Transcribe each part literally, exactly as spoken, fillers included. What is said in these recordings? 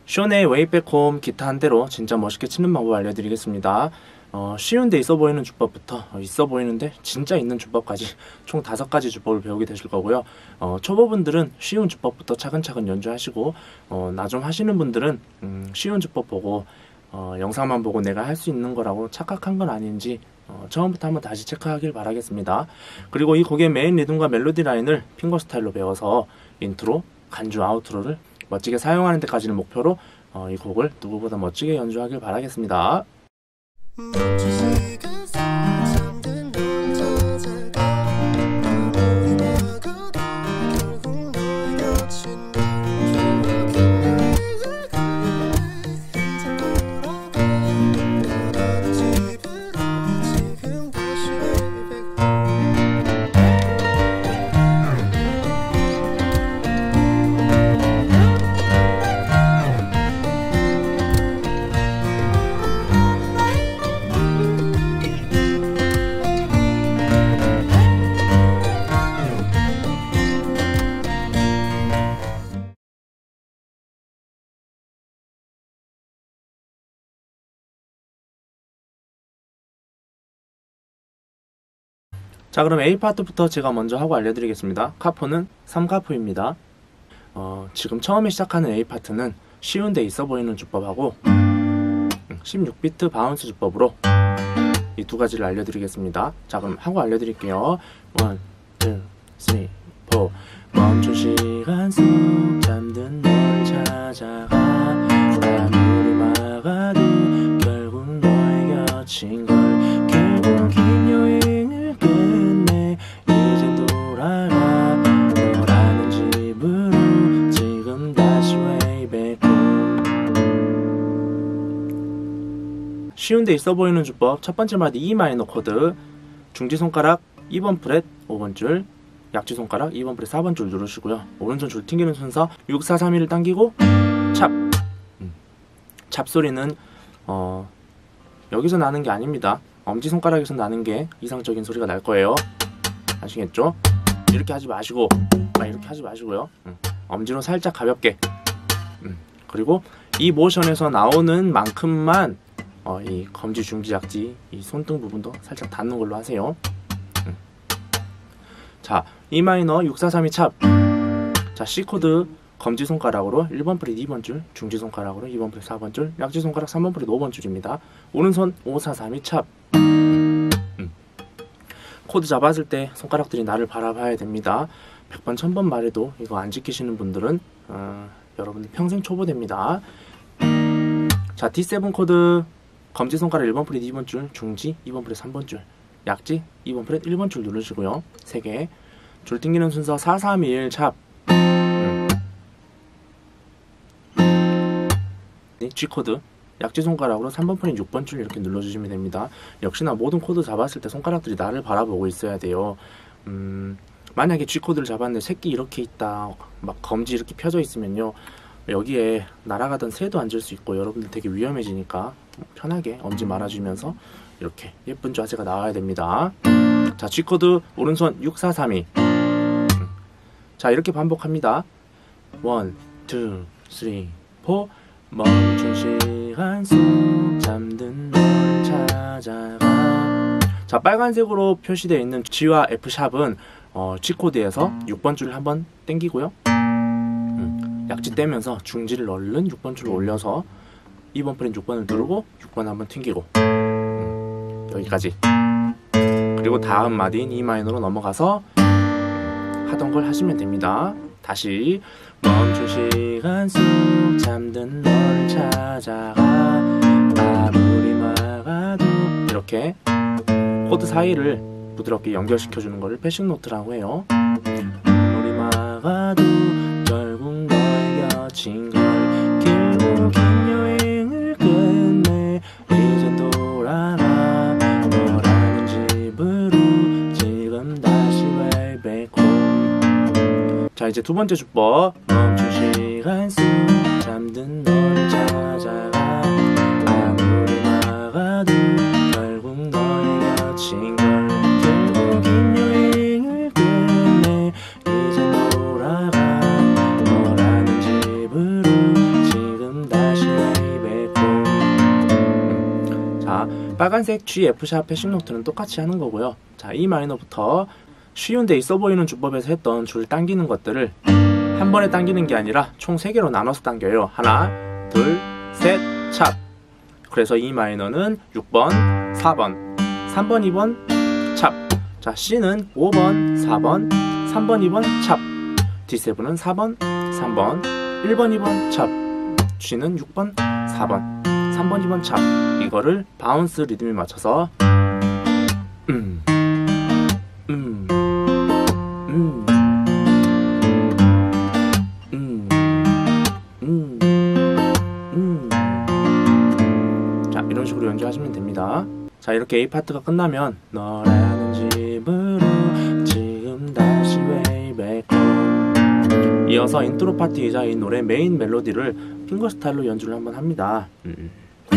션의 웨이백홈 기타 한 대로 진짜 멋있게 치는 방법 알려드리겠습니다. 어, 쉬운데 있어 보이는 주법부터 어, 있어 보이는데 진짜 있는 주법까지 총 다섯 가지 주법을 배우게 되실 거고요. 어, 초보분들은 쉬운 주법부터 차근차근 연주하시고 어, 나 좀 하시는 분들은 음, 쉬운 주법 보고 어, 영상만 보고 내가 할 수 있는 거라고 착각한 건 아닌지 어, 처음부터 한번 다시 체크하길 바라겠습니다. 그리고 이 곡의 메인 리듬과 멜로디 라인을 핑거 스타일로 배워서 인트로, 간주, 아우트로를 멋지게 사용하는 데까지를 목표로 어, 이 곡을 누구보다 멋지게 연주하길 바라겠습니다. 자, 그럼 A 파트부터 제가 먼저 하고 알려드리겠습니다. 카포는 삼 카포입니다. 어, 지금 처음에 시작하는 A 파트는 쉬운데 있어 보이는 주법하고 십육 비트 바운스 주법으로 이 두 가지를 알려드리겠습니다. 자, 그럼 하고 알려드릴게요. 일, 이, 삼, 사 멈춘 시간 속 잠든 널 찾아가 아무리 막아도 결국 너의 곁인 걸 결국 긴 여행을 끝내 이젠 돌아가 너라는 집으로 지금 다시 way back home. 쉬운데 있어 보이는 주법 첫 번째 마디 E 마이너 코드 중지손가락 이 번 프렛 오 번 줄 약지손가락 이 번 프렛 사 번 줄 누르시고요. 오른손 줄 튕기는 순서 육, 사, 삼, 일을 당기고 찹! 음. 찹 소리는 어, 여기서 나는 게 아닙니다. 엄지손가락에서 나는 게 이상적인 소리가 날 거예요. 아시겠죠? 이렇게 하지 마시고 아, 이렇게 하지 마시고요. 음. 엄지로 살짝 가볍게 음. 그리고 이 모션에서 나오는 만큼만 어, 이 검지, 중지, 약지 이 손등 부분도 살짝 닿는 걸로 하세요. 음. 자, E 마이너 육, 사, 삼, 이 찹. 자, C 코드 검지손가락으로 일 번 프렛 이 번 줄, 중지손가락으로 이 번 프렛 사 번 줄, 약지손가락 삼 번 프렛 오 번 줄입니다. 오른손 오, 사, 삼, 이 찹. 음. 코드 잡았을 때 손가락들이 나를 바라봐야 됩니다. 백 번, 천 번 말해도 이거 안 지키시는 분들은 어, 여러분들 평생 초보됩니다. 자, 디 세븐 코드 검지손가락 일 번 프렛 이 번 줄, 중지 이 번 프렛 삼 번 줄, 약지 이 번 프렛 일 번 줄 누르시고요. 세 개. 줄 튕기는 순서 사, 삼, 이, 일 찹. 음. G 코드 약지 손가락으로 삼 번 프렛 육 번 줄 이렇게 눌러주시면 됩니다. 역시나 모든 코드 잡았을 때 손가락들이 나를 바라보고 있어야 돼요. 음, 만약에 G 코드를 잡았는데 새끼 이렇게 있다, 막 검지 이렇게 펴져 있으면요, 여기에 날아가던 새도 앉을 수 있고 여러분들 되게 위험해지니까 편하게 엄지 말아주면서 이렇게 예쁜 자세가 나와야 됩니다. 자, G 코드 오른손 육, 사, 삼, 이. 자, 이렇게 반복합니다. 일, 이, 삼, 사 멈춘 시간 속 잠든 널 찾아가. 자, 빨간색으로 표시되어 있는 G와 F 샵은 어, G 코드에서 육 번 줄을 한번 당기고요. 음, 약지 떼면서 중지를 얼른 육 번 줄을 올려서 이 번 프렛 육 번을 누르고 육 번 한번 튕기고 음, 여기까지. 그리고 다음 마디인 E 마이너로 넘어가서 하던 걸 하시면 됩니다. 다시 멈춘 시간 속 잠든 널 찾아가 아무리 막아도 이렇게 코드 사이를 부드럽게 연결시켜주는 것을 패싱 노트라고 해요. 아무리 막아도 결국 너의 곁인 걸 결국 긴 여행을 끝내 이젠 돌아가 너라는 집으로 지금 다시 way back home. 자, 이제 두 번째 주법 멈춘 시간 속 잠든 널 찾아가 아무리 막아도 결국 너의 곁인 걸 결국 긴 여행을 끝내 이제 돌아가 너라는 집으로 지금 다 빨간색 G, F샵 패싱 노트는 똑같이 하는 거고요. 자, E 마이너부터 쉬운데 있어 보이는 주법에서 했던 줄 당기는 것들을 한 번에 당기는 게 아니라 총 세 개로 나눠서 당겨요. 하나, 둘, 셋, 찹. 그래서 E 마이너는 육 번, 사 번, 삼 번, 이 번, 찹. 자, C는 오 번, 사 번, 삼 번, 이 번, 찹. 디 세븐은 사 번, 삼 번, 일 번, 이 번, 찹. G는 육 번, 사 번, 삼 번, 이 번, 찹. 이거를 바운스 리듬에 맞춰서 음, 음, 음, 음, 음, 음. 자, 이런 식으로 연주하시면 됩니다. 자, 이렇게 A 파트가 끝나면 너라는 집으로 지금 다시 way back home. 이어서 인트로 파트이자 이 노래 메인 멜로디를 핑거 스타일로 연주를 한번 합니다. 음.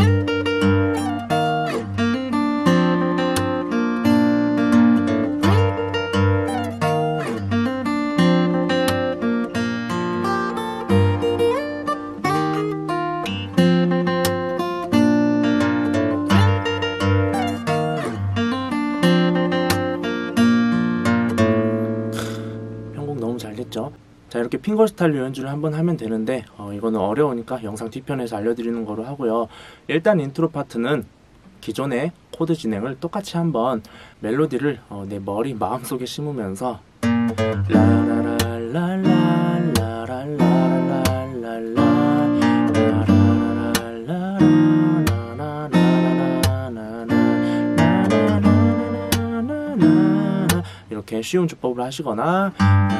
너무 잘 됐죠? 자, 이렇게 핑거 스타일로 연주를 한번 하면 되는데 어, 이거는 어려우니까 영상 뒤편에서 알려드리는 거로 하고요. 일단 인트로 파트는 기존의 코드 진행을 똑같이 한번 멜로디를 어, 내 머리 마음속에 심으면서 이렇게 쉬운 주법을 하시거나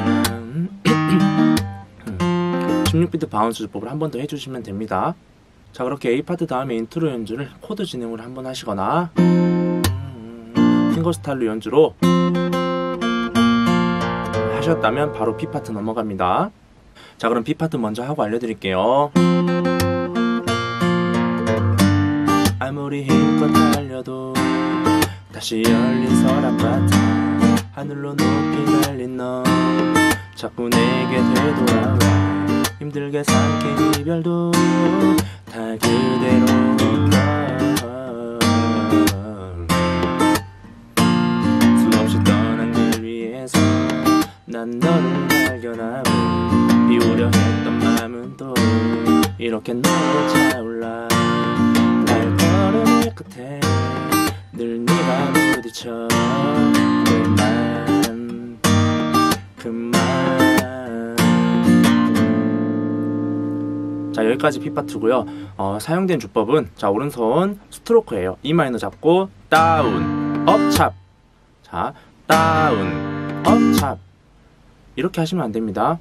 십육 비트 바운스 주법을 한 번 더 해주시면 됩니다. 자, 그렇게 A 파트 다음에 인트로 연주를 코드 진행을 한번 하시거나 핑거 스타일로 연주로 하셨다면 바로 B 파트 넘어갑니다. 자, 그럼 B 파트 먼저 하고 알려드릴게요. 아무리 힘껏 달려도 다시 열린 서랍 같아 하늘로 높이 달린 너 자꾸 내게 되돌아와 힘들게 삼킨 이별도 다 그대로인 걸 수없이 떠난 길 위에서 난 너를 발견하고 비우려 했던 마음은 또 이렇게 너로 차올라 발걸음의 끝에 늘 네가 부딪혀 그만 그만. 자, 여기까지 B 파트고요. 어, 사용된 주법은 자, 오른손 스트로크예요. E 마이너 잡고 다운 업 찹. 자, 다운 업 찹. 이렇게 하시면 안 됩니다.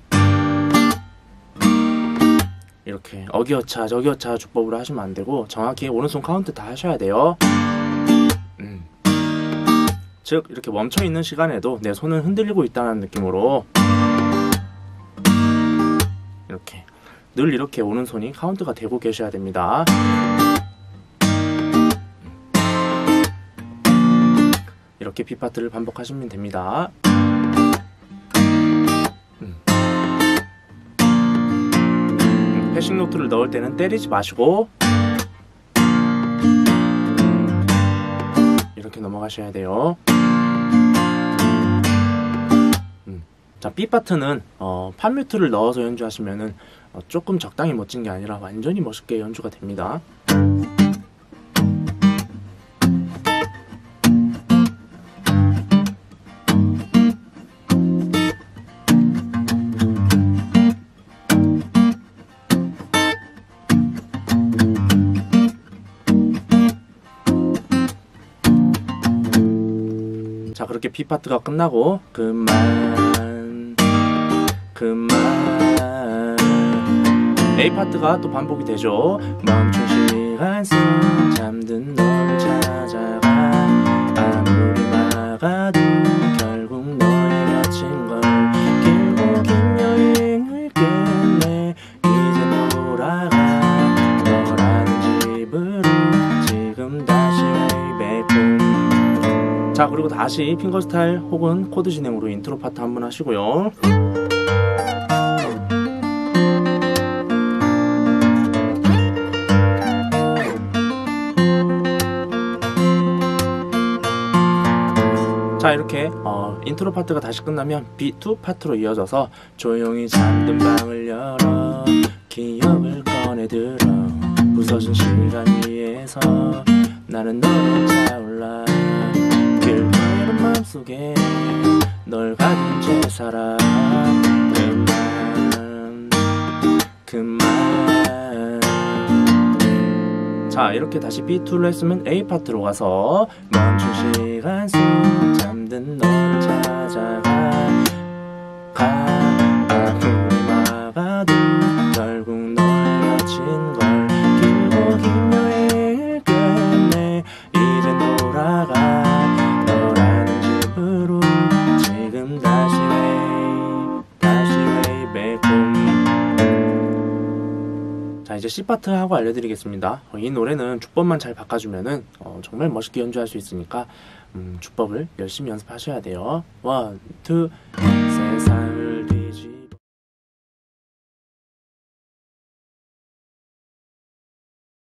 이렇게 어기어차 저기어차 주법으로 하시면 안 되고 정확히 오른손 카운트 다 하셔야 돼요. 음. 즉 이렇게 멈춰있는 시간에도 내 손은 흔들리고 있다는 느낌으로 이렇게 늘 이렇게 오른손이 카운트가 되고 계셔야 됩니다. 이렇게 B 파트를 반복하시면 됩니다. 음. 패싱 노트를 넣을 때는 때리지 마시고 이렇게 넘어가셔야 돼요. 음. 자, B 파트는 어, 판뮤트를 넣어서 연주하시면은 어, 조금 적당히 멋진 게 아니라 완전히 멋있게 연주가 됩니다. 자, 그렇게 B 파트가 끝나고 그만 그만 A 파트가 또 반복이 되죠. 멈춘 시간 속 잠든 너를 찾아가 아무리 막아도 결국 너의 곁인 걸 길고 긴 여행을 끝내 이제 돌아가 너라는 집으로 지금 다시 way back home. 자, 그리고 다시 핑거 스타일 혹은 코드 진행으로 인트로 파트 한번 하시고요. 자, 이렇게 어, 인트로 파트가 다시 끝나면 비 투 파트로 이어져서 조용히 잠든 방을 열어 기억을 꺼내들어 부서진 시간 위에서 나는 너로 차올라 길게는 마음속에 널 가진 채 살아 그만 그만. 자, 이렇게 다시 비 투를 했으면 A 파트로 가서 멈춘 시간 속 잠든 널 찾아가 가 아무리 막아도 결국 널 여친걸 길고 긴 여행을 끝내 이젠 돌아가 너라는 집으로 지금 다시 way 다시 way back home. 자, 이제 C 파트 하고 알려드리겠습니다. 어, 이 노래는 주법만 잘 바꿔주면은 어, 정말 멋있게 연주할 수 있으니까 음, 주법을 열심히 연습하셔야 돼요. 원, 투. 세상을